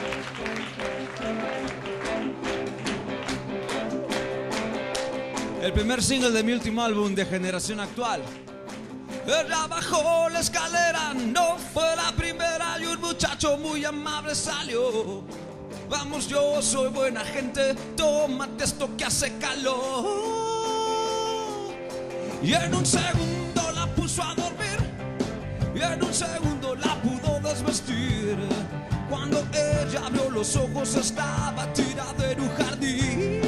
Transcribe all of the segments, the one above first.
El primer single de mi último álbum de Generación Actual. Ella bajó la escalera, no fue la primera y un muchacho muy amable salió. Vamos, yo soy buena gente, tómate esto que hace calor. Y en un segundo la puso a dormir, y en un segundo la pudo desvestir. Cuando ella abrió los ojos estaba tirada en un jardín.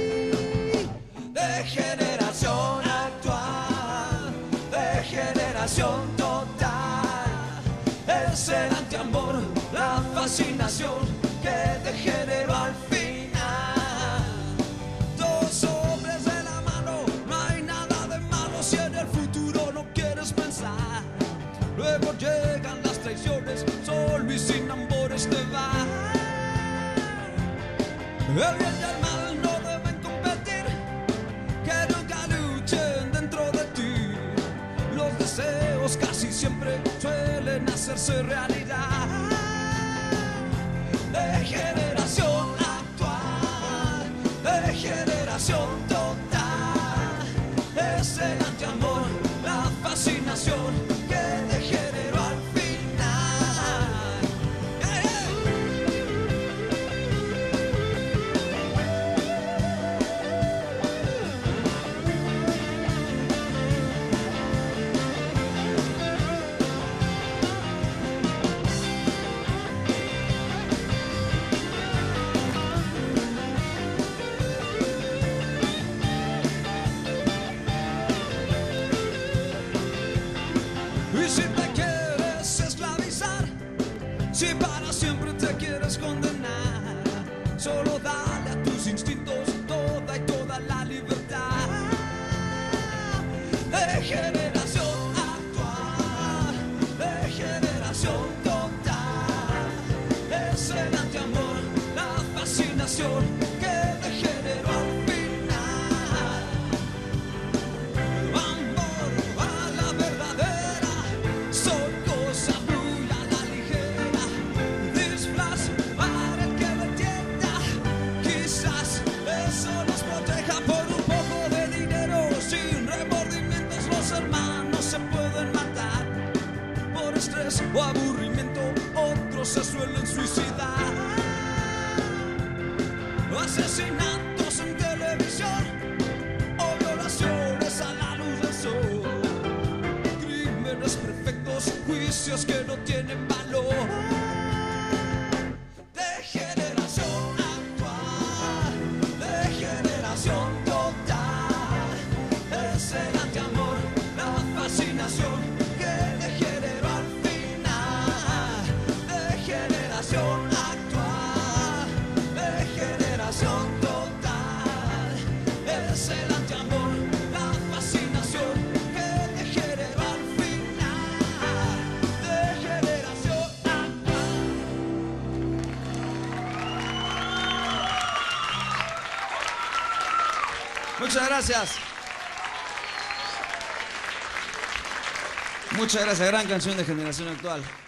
De generación actual, de generación total. Es el antiamor, la fascinación que te generó al final. Dos hombres de la mano, no hay nada de malo si en el futuro no quieres pensar. Luego llegan las traiciones, solo y sin amores te van. El bien y el mal no deben competir, que nunca luchen dentro de ti. Los deseos casi siempre suelen hacerse realidad. De generación actual, de generación total. Es el antiamor, la fascinación que te generó al final. Y si te quieres esclavizar, si para siempre te quieres condenar, solo dale a tus instintos toda la libertad. De generación actual, de generación total. Es el antiamor, la fascinación que te generó al final. Amor a la verdadera, son cosas muy a la ligera. Disfraz para el que lo entienda, quizás eso nos proteja por un poco de dinero. Sin remordimientos los hermanos se pueden matar. Por estrés o aburrimiento otros se suelen suicidar. Asesinatos en televisión o violaciones a la luz del sol. Crímenes perfectos, juicios que no tienen valor. De generación actual, de generación total. Es el antiamor, la fascinación que te generó al final. De generación actual, de generación total. Es el antiamor, la fascinación que te generó al final. De generación actual. Muchas gracias. Muchas gracias, gran canción de Generación Actual.